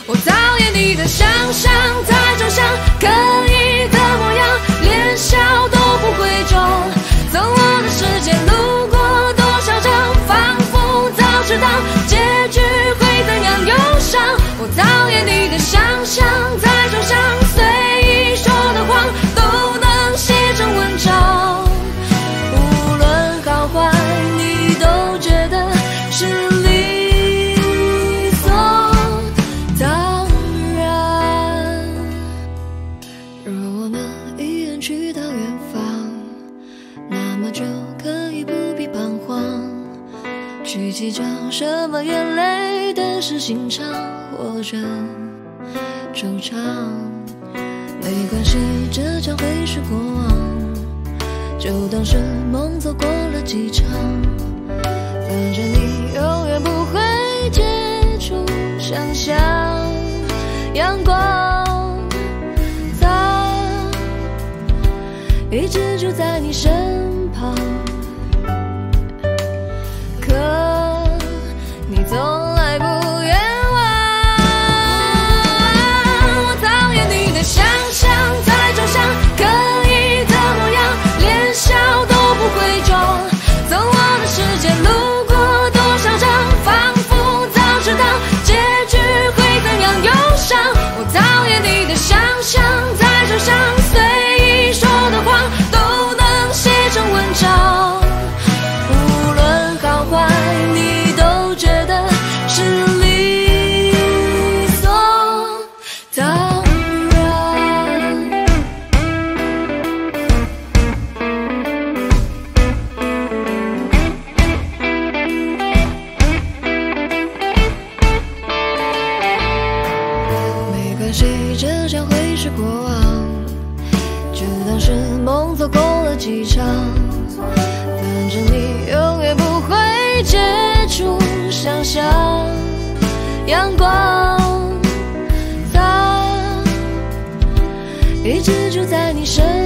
我讨厌你的想象，太抽象，可疑的模样，连笑都不会中。从我的世界路过多少场，仿佛早知道结局会怎样忧伤。我讨厌你的想象，太抽象，随意说的话都能写成文章。无论好坏，你都觉得是理所当然。若我们一人去到远方，那么就可以不必彷徨，去计较什么眼泪的是心肠或者惆怅。没关系，这将会是过往，就当是梦走过了几场。反正你永远不会接触想象，阳光它一直就在你身旁，可你从来不愿望。我讨厌你的想象，太抽象，可疑的模样，连笑都不会中。从我的世界路过多少场，仿佛早知道结局会怎样忧伤。我讨厌你的想象，太抽象，随意说的话都能写成文章。无论好坏，你都觉得是理所当然。没关系，这将会是过往，就当是梦走过了几场。反正你永远不会接触想象，阳光它一直就在你身